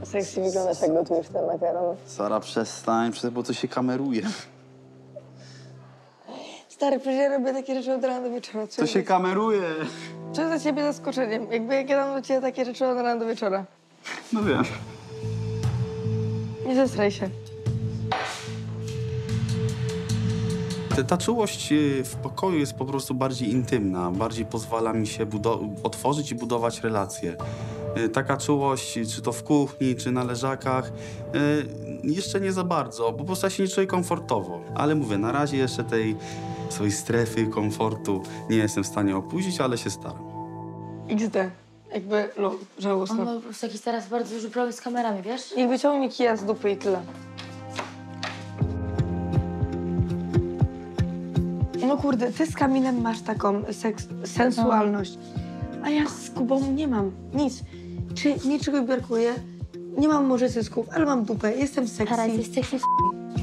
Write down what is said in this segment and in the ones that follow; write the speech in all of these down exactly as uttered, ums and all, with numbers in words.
sexy wyglądasz, jak gotujesz ten makaron. Sara, przestań, przestań, bo to się kameruje. Stary, przecież ja robię takie rzeczy od rana do wieczora. Co To się kameruje. Co jest dla ciebie zaskoczeniem? Jakby jak ja dam do ciebie takie rzeczy od rana do wieczora. No wiem. Nie zestraj się. Ta czułość y, w pokoju jest po prostu bardziej intymna, bardziej pozwala mi się otworzyć i budować relacje. Y, Taka czułość, czy to w kuchni, czy na leżakach, y, jeszcze nie za bardzo, po prostu ja się nie czuję komfortowo. Ale mówię, na razie jeszcze tej swojej strefy komfortu nie jestem w stanie opuścić, ale się staram. iks de. Jakby, lol, żałosne. On ma po prostu jakiś teraz bardzo duży problem z kamerami, wiesz? Niech wyciągnie kija z dupy i tyle. No kurde, ty z Kamilem masz taką seks, sensualność, a ja z Kubą nie mam nic. Czy mi czegoś brakuje? Nie mam może cysków, ale mam dupę, jestem sexy. Stara, jesteś sexy f***.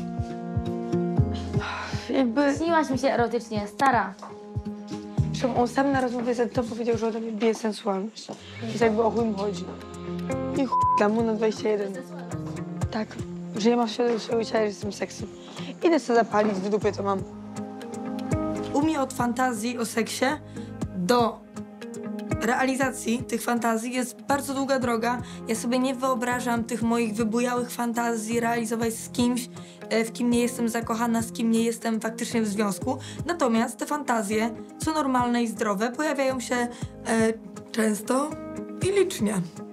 Jakby, Śniłaś mi się erotycznie, stara. zresztą on sam na rozmowie z to powiedział, że ode mnie bije sensualność. Więc jakby o chuj mu chodzi. I chuj, dla mu na dwadzieścia jeden. Tak, że ja mam świadomość swojego ciała, że jestem sexy. Idę sobie zapalić, w dupie to mam. U mnie od fantazji o seksie do realizacji tych fantazji jest bardzo długa droga. Ja sobie nie wyobrażam tych moich wybujałych fantazji realizować z kimś, w kim nie jestem zakochana, z kim nie jestem faktycznie w związku. Natomiast te fantazje, co normalne i zdrowe, pojawiają się e, często i licznie.